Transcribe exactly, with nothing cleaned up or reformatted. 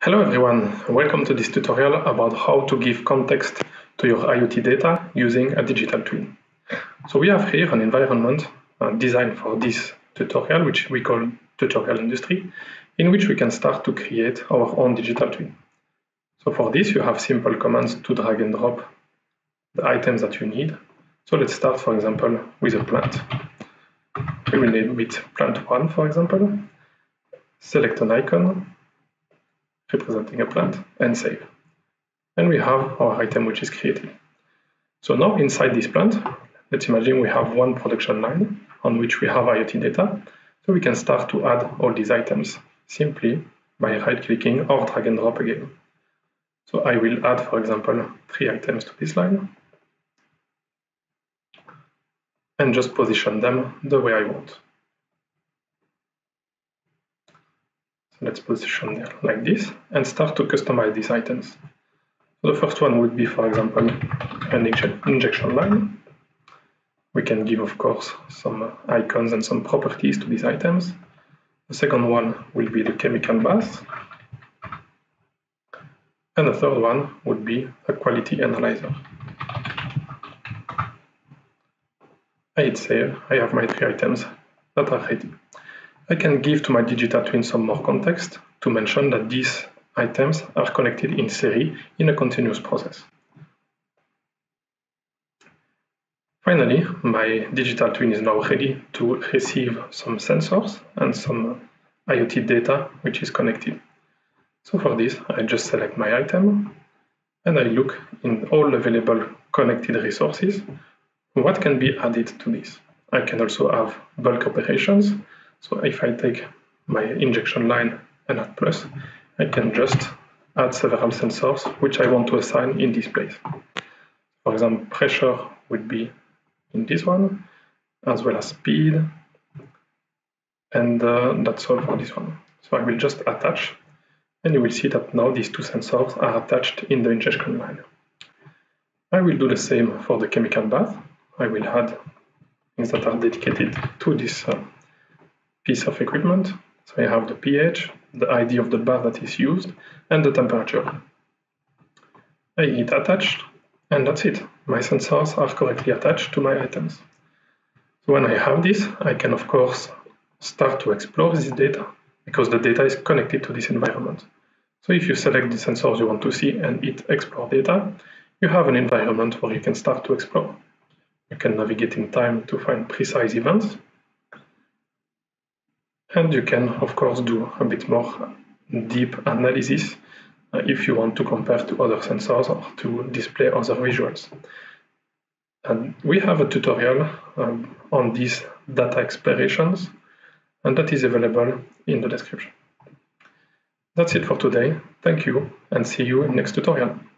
Hello everyone, welcome to this tutorial about how to give context to your IoT data using a digital twin. So we have here an environment uh, designed for this tutorial, which we call Tutorial Industry, in which we can start to create our own digital twin. So for this you have simple commands to drag and drop the items that you need. So let's start, for example, with a plant. We will name it plant one, for example. Select an icon representing a plant and save. And we have our item which is created. So now inside this plant, let's imagine we have one production line on which we have IoT data. So we can start to add all these items simply by right-clicking or drag and drop again. So I will add, for example, three items to this line and just position them the way I want. So let's position them like this and start to customize these items. So the first one would be, for example, an injection line. We can give, of course, some icons and some properties to these items. The second one will be the chemical bath. And the third one would be a quality analyzer. I hit save. I have my three items that are ready. I can give to my digital twin some more context to mention that these items are connected in series in a continuous process. Finally, my digital twin is now ready to receive some sensors and some IoT data which is connected. So for this, I just select my item and I look in all available connected resources what can be added to this. I can also have bulk operations. So if I take my injection line and add plus, I can just add several sensors which I want to assign in this place. For example, pressure would be in this one, as well as speed, and uh, that's all for this one. So I will just attach, and you will see that now these two sensors are attached in the injection line. I will do the same for the chemical bath. I will add things that are dedicated to this uh, piece of equipment. So I have the pH, the I D of the bath that is used, and the temperature. I hit attached, and that's it. My sensors are correctly attached to my items. So when I have this, I can of course start to explore this data because the data is connected to this environment. So if you select the sensors you want to see and hit explore data, you have an environment where you can start to explore. You can navigate in time to find precise events. And you can, of course, do a bit more deep analysis uh, if you want to compare to other sensors or to display other visuals. And we have a tutorial um, on these data explorations, and that is available in the description. That's it for today. Thank you, and see you in the next tutorial.